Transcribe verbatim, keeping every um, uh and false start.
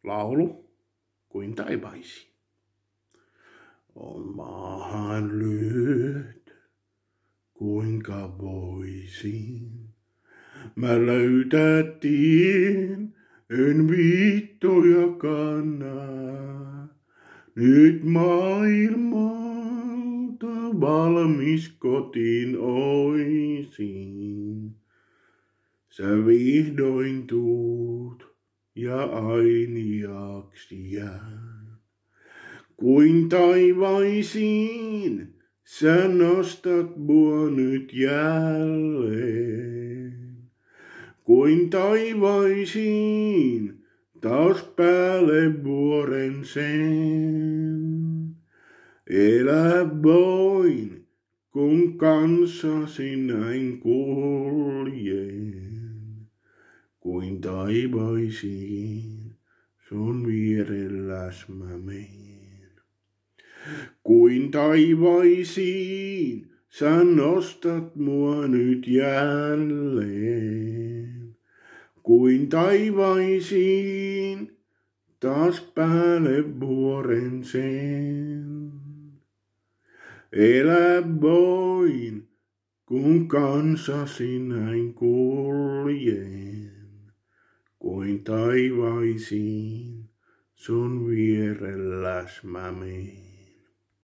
laulu kuin taivaisiin. On maahan lyöt, kuinka voisin mä löytää tien, en viittoja kanna. Nyt maailmalta valmis kotiin oisin. Sä vihdoin tuut ja ainiaksi jään. Kuin taivaisiin sä nostat mua nyt jälleen. Kuin taivaisiin taas päälle vuoren sen. Elä voin, kun kanssasi näin kuljen. Kuin taivaisiin sun vierelläs mä meen. Kuin taivaisiin sä nostat mua nyt jälleen. Kuin taivaisiin taas päälle vuoren sen. Elä voin, kun kanssasi näin kuljen. Kuin taivaisiin sun vierelläs mä meen.